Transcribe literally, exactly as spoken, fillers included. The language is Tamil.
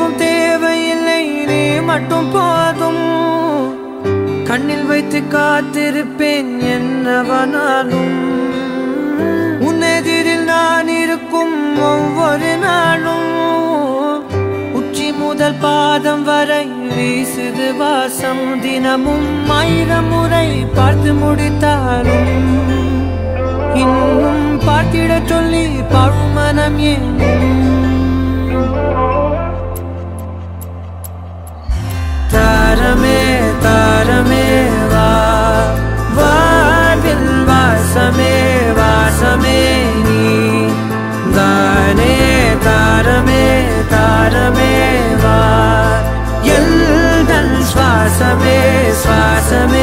எதுவும் தேவையில்லை நீ மட்டும் போதும் கண்ணில் வைத்து காத்திருப்பேன் என்னவனாலும் உன்னெதிரில் நான் இருக்கும் ஒவ்வொரு நாளும் உச்சி முதல் பாதம் வரை வீசுது வாசம் தினமும் ஆயிரம் முறை பார்த்து முடித்தாலும் இன்னும் பார்த்திட சொல்லி பழுமனம் ஏன் தாரமே தாரமே வா வாழ்வில் வாசமே வாசமே நீ தானே தாரமே தாரமே வா எல்தல் சுவாசமே சுவாசமே